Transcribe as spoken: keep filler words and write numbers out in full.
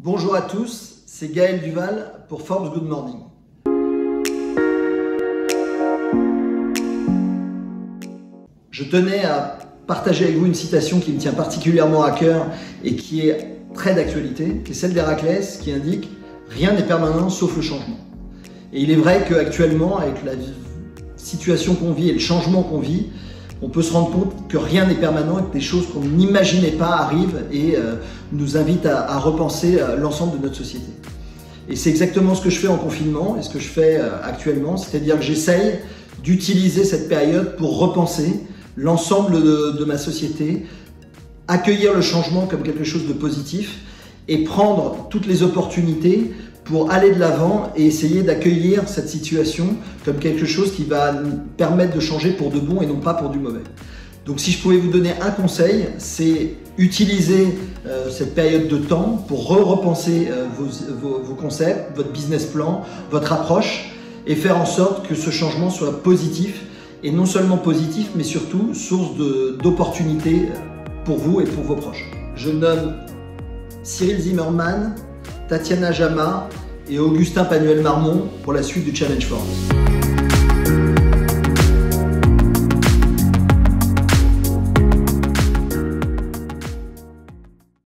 Bonjour à tous, c'est Gaël Duval pour Forbes Good Morning. Je tenais à partager avec vous une citation qui me tient particulièrement à cœur et qui est très d'actualité, qui est celle d'Héraclès qui indique « Rien n'est permanent sauf le changement ». Et il est vrai qu'actuellement, avec la situation qu'on vit et le changement qu'on vit, on peut se rendre compte que rien n'est permanent et que des choses qu'on n'imaginait pas arrivent et euh, nous invitent à, à repenser euh, l'ensemble de notre société. Et c'est exactement ce que je fais en confinement et ce que je fais euh, actuellement, c'est-à-dire que j'essaye d'utiliser cette période pour repenser l'ensemble de, de ma société, accueillir le changement comme quelque chose de positif et prendre toutes les opportunités pour aller de l'avant et essayer d'accueillir cette situation comme quelque chose qui va nous permettre de changer pour de bon et non pas pour du mauvais. Donc si je pouvais vous donner un conseil, c'est utiliser euh, cette période de temps pour re-repenser euh, vos, vos, vos concepts, votre business plan, votre approche et faire en sorte que ce changement soit positif et non seulement positif mais surtout source d'opportunités pour vous et pour vos proches. Je nomme Cyril Zimmerman, Tatiana Jama et Augustin Panuel-Marmont pour la suite du Challenge Force.